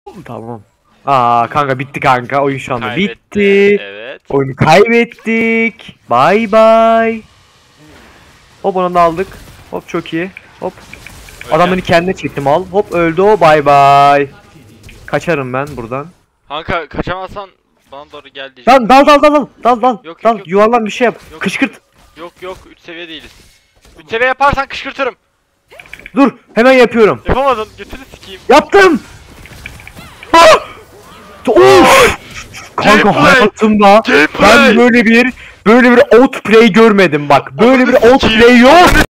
Tamam. Aa kanka bitti kanka. Oyun şu anda Kaybetti, bitti. evet. Oyunu kaybettik. Bay bay. Hop onu da aldık. Hop çok iyi. Hop. Öyle. Adamını kendine çektim al. Hop öldü o. Bay bay. Kaçarım ben buradan. Kanka kaçamazsan bana doğru gel diyeceğim. Dal. Yok, Dal yok. yuvarlan bir şey yap. Yok. Kışkırt. Yok 3 seviye değiliz. 3 seviye yaparsan kışkırtırım. Dur hemen yapıyorum. Yapamadın, götünü sikeyim. Yaptım. Ah! Of! Kanka Gameplay! hayatımda ben Gameplay! böyle bir outplay görmedim bak. Böyle bir outplay yok.